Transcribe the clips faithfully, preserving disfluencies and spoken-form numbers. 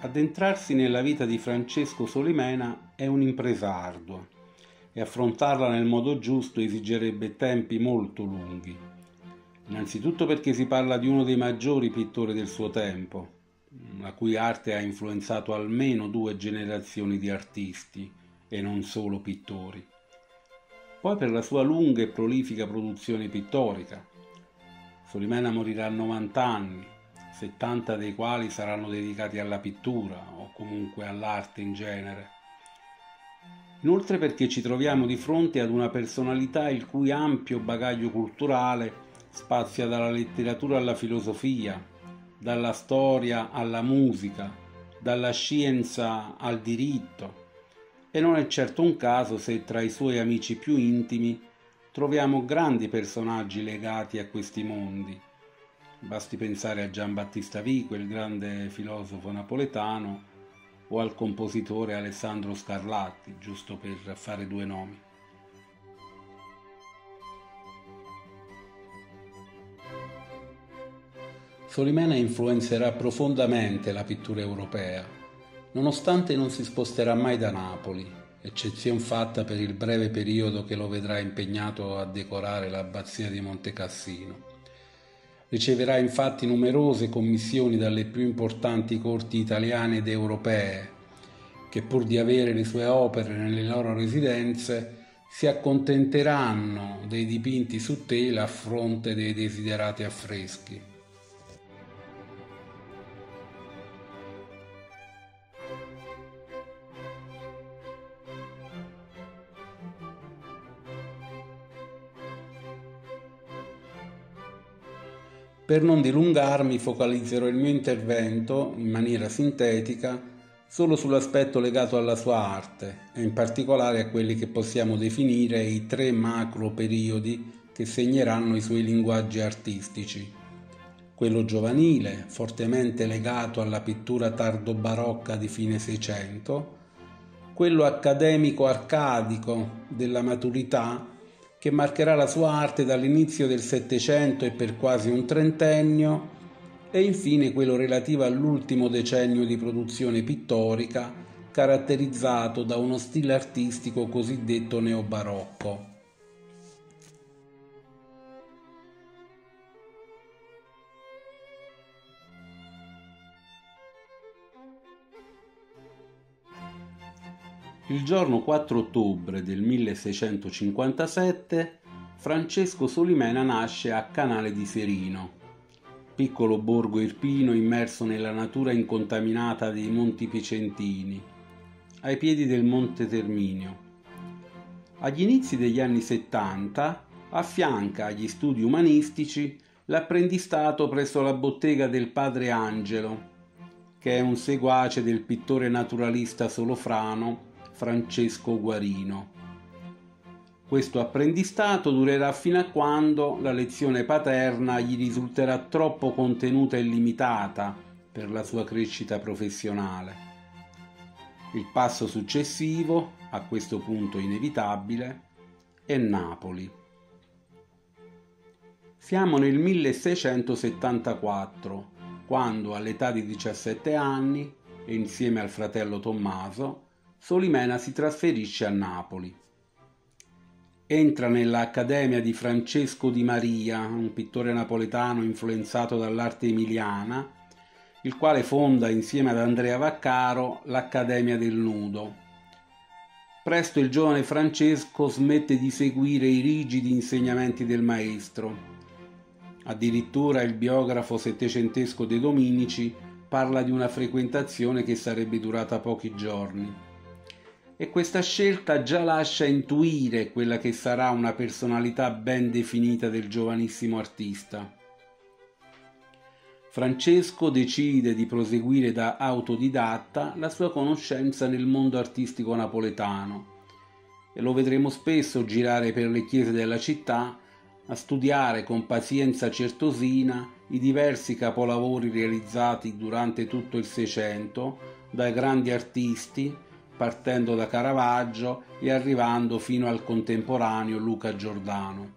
Addentrarsi nella vita di Francesco Solimena è un'impresa ardua e affrontarla nel modo giusto esigerebbe tempi molto lunghi. Innanzitutto perché si parla di uno dei maggiori pittori del suo tempo, la cui arte ha influenzato almeno due generazioni di artisti e non solo pittori. Poi per la sua lunga e prolifica produzione pittorica. Solimena morirà a novanta anni, settanta dei quali saranno dedicati alla pittura o comunque all'arte in genere. Inoltre perché ci troviamo di fronte ad una personalità il cui ampio bagaglio culturale spazia dalla letteratura alla filosofia, dalla storia alla musica, dalla scienza al diritto, e non è certo un caso se tra i suoi amici più intimi troviamo grandi personaggi legati a questi mondi. Basti pensare a Giambattista Vico, il grande filosofo napoletano, o al compositore Alessandro Scarlatti, giusto per fare due nomi. Solimena influenzerà profondamente la pittura europea, nonostante non si sposterà mai da Napoli, eccezion fatta per il breve periodo che lo vedrà impegnato a decorare l'abbazia di Montecassino. Riceverà infatti numerose commissioni dalle più importanti corti italiane ed europee, che pur di avere le sue opere nelle loro residenze, si accontenteranno dei dipinti su tela a fronte dei desiderati affreschi. Per non dilungarmi, focalizzerò il mio intervento, in maniera sintetica, solo sull'aspetto legato alla sua arte, e in particolare a quelli che possiamo definire i tre macro periodi che segneranno i suoi linguaggi artistici. Quello giovanile, fortemente legato alla pittura tardo-barocca di fine Seicento, quello accademico-arcadico della maturità, che marcherà la sua arte dall'inizio del Settecento e per quasi un trentennio, e infine quello relativo all'ultimo decennio di produzione pittorica, caratterizzato da uno stile artistico cosiddetto neobarocco. Il giorno quattro ottobre del milleseicentocinquantasette Francesco Solimena nasce a Canale di Serino, piccolo borgo irpino immerso nella natura incontaminata dei Monti Picentini, ai piedi del Monte Terminio. Agli inizi degli anni settanta affianca agli studi umanistici l'apprendistato presso la bottega del padre Angelo, che è un seguace del pittore naturalista solofrano Francesco Guarino. Questo apprendistato durerà fino a quando la lezione paterna gli risulterà troppo contenuta e limitata per la sua crescita professionale. Il passo successivo, a questo punto inevitabile, è Napoli. Siamo nel milleseicentosettantaquattro, quando all'età di diciassette anni, e insieme al fratello Tommaso, Solimena si trasferisce a Napoli. Entra nell'Accademia di Francesco Di Maria, un pittore napoletano influenzato dall'arte emiliana, il quale fonda insieme ad Andrea Vaccaro l'Accademia del Nudo. Presto il giovane Francesco smette di seguire i rigidi insegnamenti del maestro. Addirittura il biografo settecentesco De Dominici parla di una frequentazione che sarebbe durata pochi giorni. E questa scelta già lascia intuire quella che sarà una personalità ben definita del giovanissimo artista. Francesco decide di proseguire da autodidatta la sua conoscenza nel mondo artistico napoletano e lo vedremo spesso girare per le chiese della città a studiare con pazienza certosina i diversi capolavori realizzati durante tutto il Seicento dai grandi artisti, partendo da Caravaggio e arrivando fino al contemporaneo Luca Giordano.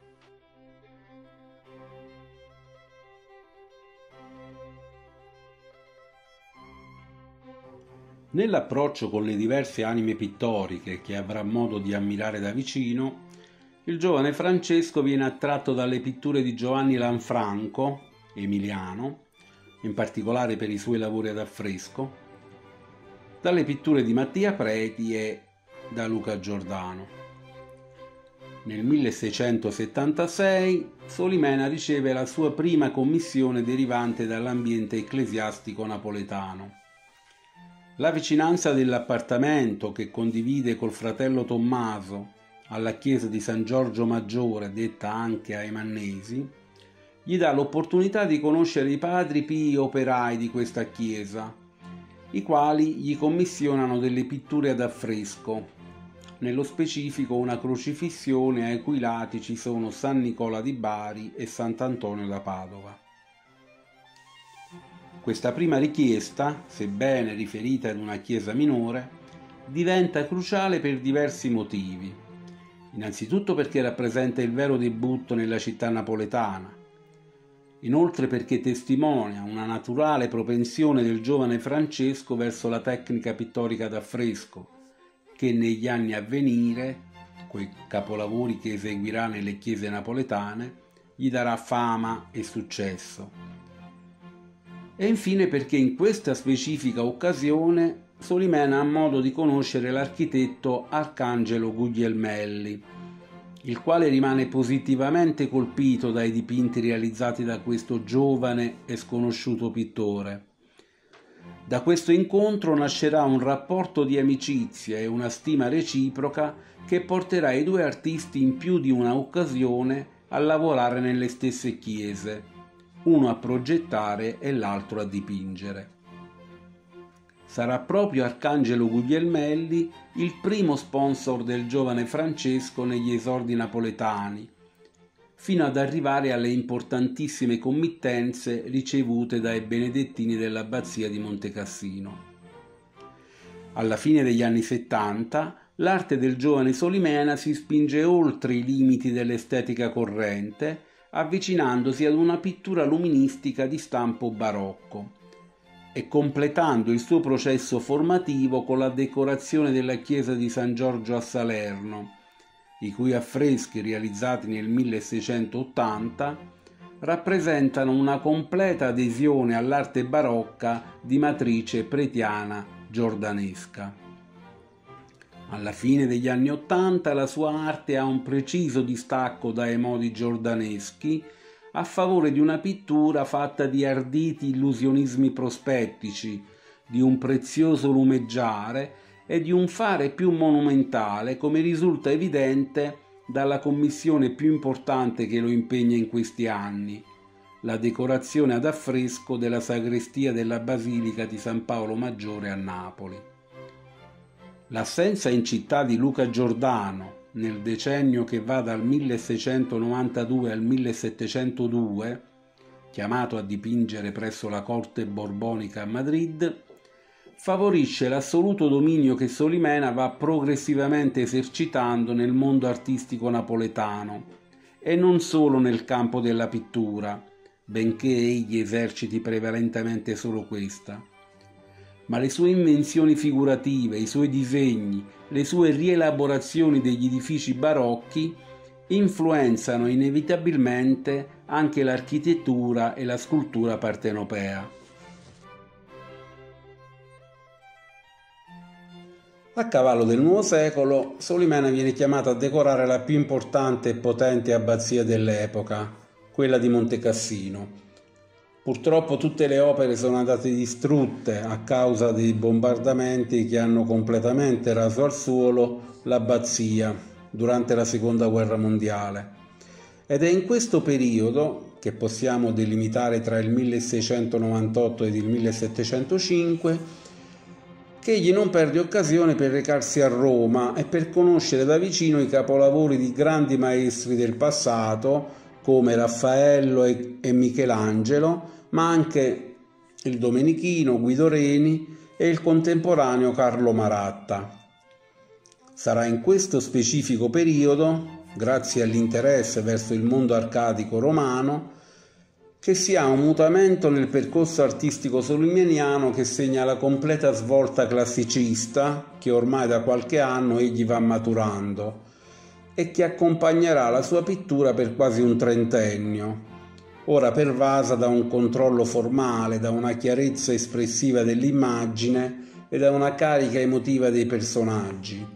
Nell'approccio con le diverse anime pittoriche che avrà modo di ammirare da vicino, il giovane Francesco viene attratto dalle pitture di Giovanni Lanfranco, emiliano, in particolare per i suoi lavori ad affresco, dalle pitture di Mattia Preti e da Luca Giordano. Nel milleseicentosettantasei Solimena riceve la sua prima commissione derivante dall'ambiente ecclesiastico napoletano. La vicinanza dell'appartamento che condivide col fratello Tommaso alla chiesa di San Giorgio Maggiore, detta anche ai Mannesi, gli dà l'opportunità di conoscere i padri pii operai di questa chiesa, i quali gli commissionano delle pitture ad affresco, nello specifico una crocifissione ai cui lati ci sono San Nicola di Bari e Sant'Antonio da Padova. Questa prima richiesta, sebbene riferita ad una chiesa minore, diventa cruciale per diversi motivi. Innanzitutto perché rappresenta il vero debutto nella città napoletana, inoltre perché testimonia una naturale propensione del giovane Francesco verso la tecnica pittorica d'affresco, che negli anni a venire, coi capolavori che eseguirà nelle chiese napoletane, gli darà fama e successo. E infine perché in questa specifica occasione Solimena ha modo di conoscere l'architetto Arcangelo Guglielmelli, il quale rimane positivamente colpito dai dipinti realizzati da questo giovane e sconosciuto pittore. Da questo incontro nascerà un rapporto di amicizia e una stima reciproca che porterà i due artisti in più di una occasione a lavorare nelle stesse chiese, uno a progettare e l'altro a dipingere. Sarà proprio Arcangelo Guglielmelli il primo sponsor del giovane Francesco negli esordi napoletani, fino ad arrivare alle importantissime committenze ricevute dai benedettini dell'abbazia di Montecassino. Alla fine degli anni settanta, l'arte del giovane Solimena si spinge oltre i limiti dell'estetica corrente, avvicinandosi ad una pittura luministica di stampo barocco e completando il suo processo formativo con la decorazione della chiesa di San Giorgio a Salerno, i cui affreschi realizzati nel milleseicentottanta rappresentano una completa adesione all'arte barocca di matrice pretiana giordanesca. Alla fine degli anni Ottanta la sua arte ha un preciso distacco dai modi giordaneschi a favore di una pittura fatta di arditi illusionismi prospettici, di un prezioso lumeggiare e di un fare più monumentale, come risulta evidente dalla commissione più importante che lo impegna in questi anni, la decorazione ad affresco della sagrestia della Basilica di San Paolo Maggiore a Napoli. L'assenza in città di Luca Giordano nel decennio che va dal milleseicentonovantadue al millesettecentodue, chiamato a dipingere presso la corte borbonica a Madrid, favorisce l'assoluto dominio che Solimena va progressivamente esercitando nel mondo artistico napoletano e non solo nel campo della pittura, benché egli eserciti prevalentemente solo questa. Ma le sue invenzioni figurative, i suoi disegni, le sue rielaborazioni degli edifici barocchi influenzano inevitabilmente anche l'architettura e la scultura partenopea. A cavallo del nuovo secolo, Solimena viene chiamato a decorare la più importante e potente abbazia dell'epoca, quella di Montecassino. Purtroppo tutte le opere sono andate distrutte a causa dei bombardamenti che hanno completamente raso al suolo l'abbazia durante la Seconda Guerra Mondiale. Ed è in questo periodo, che possiamo delimitare tra il milleseicentonovantotto ed il millesettecentocinque, che egli non perde occasione per recarsi a Roma e per conoscere da vicino i capolavori di grandi maestri del passato come Raffaello e Michelangelo, ma anche il Domenichino, Guido Reni e il contemporaneo Carlo Maratta. Sarà in questo specifico periodo, grazie all'interesse verso il mondo arcadico romano, che si ha un mutamento nel percorso artistico solimeniano che segna la completa svolta classicista che ormai da qualche anno egli va maturando e che accompagnerà la sua pittura per quasi un trentennio, ora pervasa da un controllo formale, da una chiarezza espressiva dell'immagine e da una carica emotiva dei personaggi.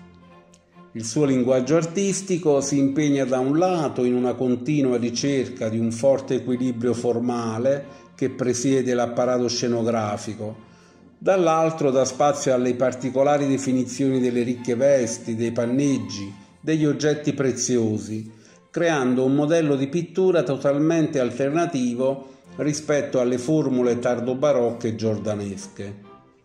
Il suo linguaggio artistico si impegna da un lato in una continua ricerca di un forte equilibrio formale che presiede l'apparato scenografico, dall'altro dà spazio alle particolari definizioni delle ricche vesti, dei panneggi, degli oggetti preziosi, creando un modello di pittura totalmente alternativo rispetto alle formule tardo-barocche e giordanesche.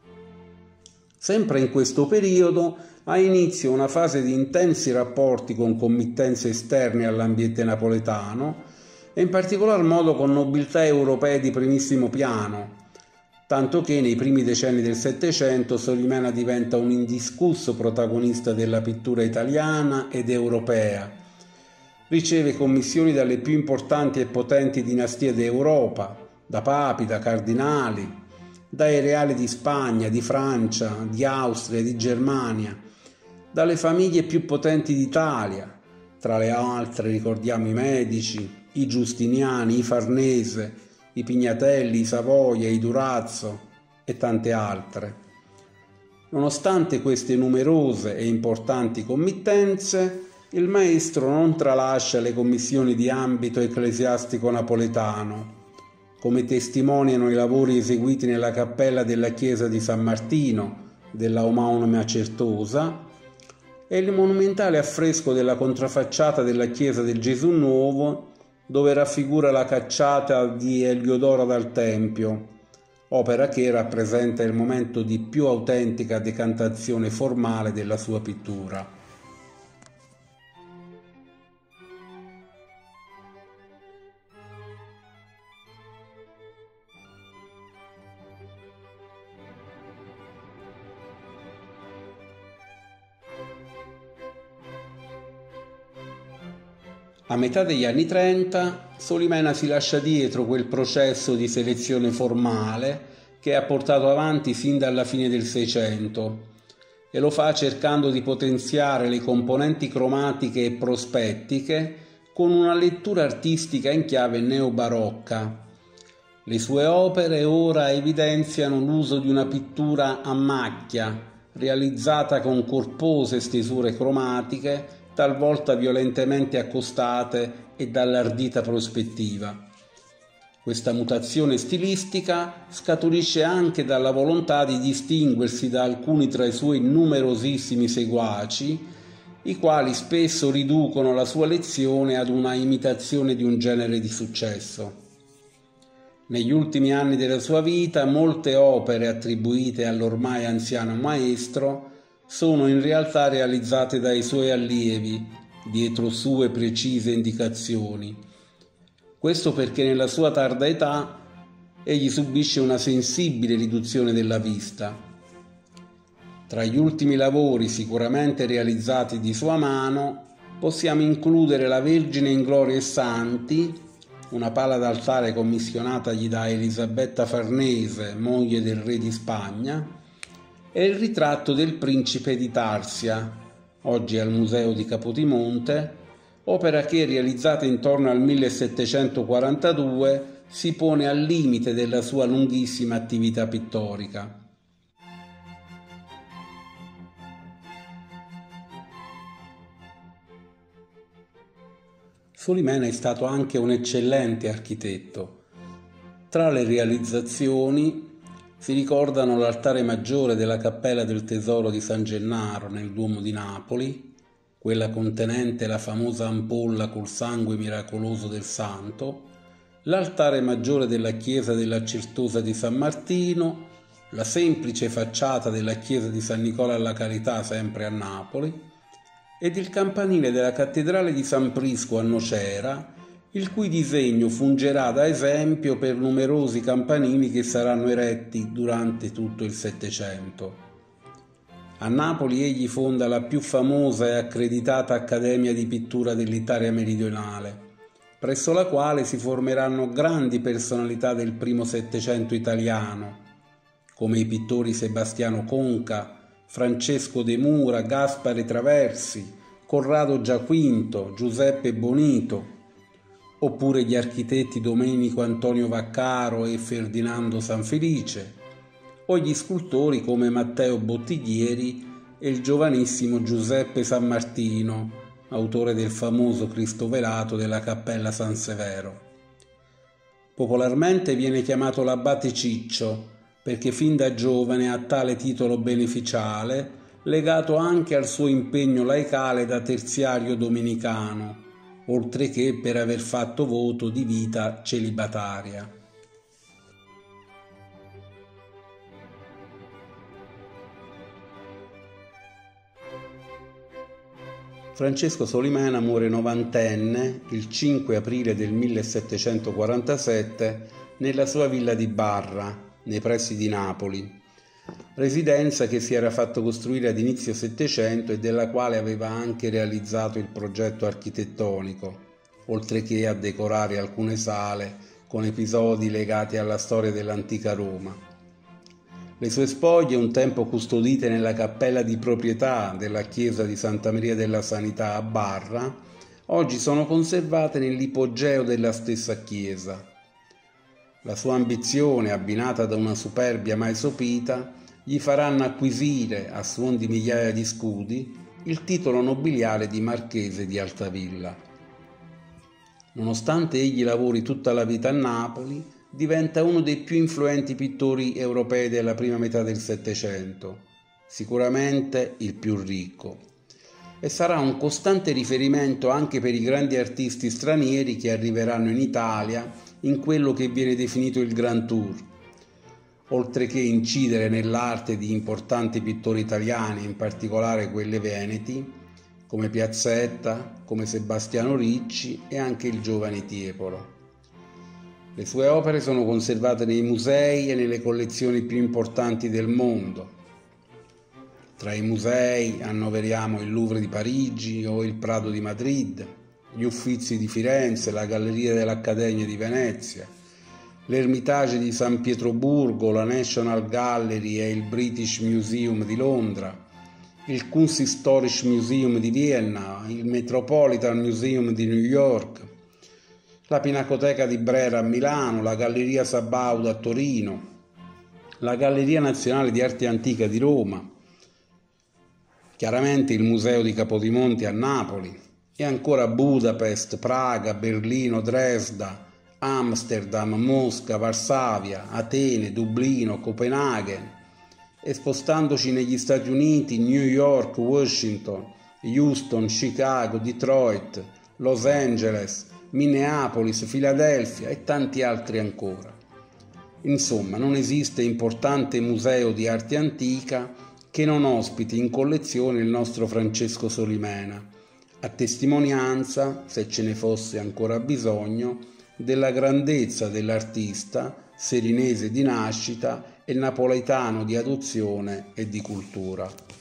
Sempre in questo periodo ha inizio una fase di intensi rapporti con committenze esterne all'ambiente napoletano e in particolar modo con nobiltà europee di primissimo piano, tanto che nei primi decenni del Settecento Solimena diventa un indiscusso protagonista della pittura italiana ed europea. Riceve commissioni dalle più importanti e potenti dinastie d'Europa, da papi, da cardinali, dai reali di Spagna, di Francia, di Austria, di Germania, dalle famiglie più potenti d'Italia, tra le altre ricordiamo i Medici, i Giustiniani, i Farnese, i Pignatelli, i Savoia, i Durazzo e tante altre. Nonostante queste numerose e importanti committenze, il maestro non tralascia le commissioni di ambito ecclesiastico napoletano, come testimoniano i lavori eseguiti nella cappella della chiesa di San Martino, della omonima Certosa, e il monumentale affresco della contraffacciata della chiesa del Gesù Nuovo, dove raffigura la cacciata di Eliodoro dal Tempio, opera che rappresenta il momento di più autentica decantazione formale della sua pittura. A metà degli anni trenta, Solimena si lascia dietro quel processo di selezione formale che ha portato avanti fin dalla fine del Seicento e lo fa cercando di potenziare le componenti cromatiche e prospettiche con una lettura artistica in chiave neobarocca. Le sue opere ora evidenziano l'uso di una pittura a macchia, realizzata con corpose stesure cromatiche, talvolta violentemente accostate e dall'ardita prospettiva. Questa mutazione stilistica scaturisce anche dalla volontà di distinguersi da alcuni tra i suoi numerosissimi seguaci, i quali spesso riducono la sua lezione ad una imitazione di un genere di successo. Negli ultimi anni della sua vita, molte opere attribuite all'ormai anziano maestro sono in realtà realizzate dai suoi allievi, dietro sue precise indicazioni. Questo perché nella sua tarda età egli subisce una sensibile riduzione della vista. Tra gli ultimi lavori sicuramente realizzati di sua mano possiamo includere la Vergine in Gloria e Santi, una pala d'altare commissionatagli da Elisabetta Farnese, moglie del re di Spagna, e il ritratto del principe di Tarsia, oggi al Museo di Capodimonte, opera che, realizzata intorno al millesettecentoquarantadue, si pone al limite della sua lunghissima attività pittorica. Solimena è stato anche un eccellente architetto. Tra le realizzazioni si ricordano l'altare maggiore della Cappella del Tesoro di San Gennaro nel Duomo di Napoli, quella contenente la famosa ampolla col sangue miracoloso del santo, l'altare maggiore della chiesa della Certosa di San Martino, la semplice facciata della chiesa di San Nicola alla Carità sempre a Napoli ed il campanile della cattedrale di San Prisco a Nocera, il cui disegno fungerà da esempio per numerosi campanili che saranno eretti durante tutto il Settecento. A Napoli egli fonda la più famosa e accreditata Accademia di Pittura dell'Italia meridionale, presso la quale si formeranno grandi personalità del primo Settecento italiano, come i pittori Sebastiano Conca, Francesco De Mura, Gaspare Traversi, Corrado Giaquinto, Giuseppe Bonito, oppure gli architetti Domenico Antonio Vaccaro e Ferdinando Sanfelice, o gli scultori come Matteo Bottiglieri e il giovanissimo Giuseppe Sammartino, autore del famoso Cristo velato della Cappella San Severo. Popolarmente viene chiamato l'Abate Ciccio perché fin da giovane ha tale titolo beneficiale, legato anche al suo impegno laicale da terziario domenicano, oltre che per aver fatto voto di vita celibataria. Francesco Solimena muore novantenne il cinque aprile del millesettecentoquarantasette nella sua villa di Barra, nei pressi di Napoli, residenza che si era fatto costruire ad inizio Settecento e della quale aveva anche realizzato il progetto architettonico, oltre che a decorare alcune sale con episodi legati alla storia dell'antica Roma. Le sue spoglie, un tempo custodite nella cappella di proprietà della chiesa di Santa Maria della Sanità a Barra, oggi sono conservate nell'ipogeo della stessa chiesa. La sua ambizione, abbinata da una superbia mai sopita, gli faranno acquisire, a suon di migliaia di scudi, il titolo nobiliare di Marchese di Altavilla. Nonostante egli lavori tutta la vita a Napoli, diventa uno dei più influenti pittori europei della prima metà del Settecento, sicuramente il più ricco, e sarà un costante riferimento anche per i grandi artisti stranieri che arriveranno in Italia in quello che viene definito il Grand Tour, oltre che incidere nell'arte di importanti pittori italiani, in particolare quelle veneti, come Piazzetta, come Sebastiano Ricci e anche il giovane Tiepolo. Le sue opere sono conservate nei musei e nelle collezioni più importanti del mondo. Tra i musei annoveriamo il Louvre di Parigi o il Prado di Madrid, gli Uffizi di Firenze, la Galleria dell'Accademia di Venezia, l'Ermitage di San Pietroburgo, la National Gallery e il British Museum di Londra, il Kunsthistorisches Museum di Vienna, il Metropolitan Museum di New York, la Pinacoteca di Brera a Milano, la Galleria Sabaudo a Torino, la Galleria Nazionale di Arte Antica di Roma, chiaramente il Museo di Capodimonte a Napoli e ancora Budapest, Praga, Berlino, Dresda, Amsterdam, Mosca, Varsavia, Atene, Dublino, Copenaghen, e spostandoci negli Stati Uniti, New York, Washington, Houston, Chicago, Detroit, Los Angeles, Minneapolis, Filadelfia e tanti altri ancora. Insomma, non esiste importante museo di arte antica che non ospiti in collezione il nostro Francesco Solimena, a testimonianza, se ce ne fosse ancora bisogno, della grandezza dell'artista, serinese di nascita e napoletano di adozione e di cultura.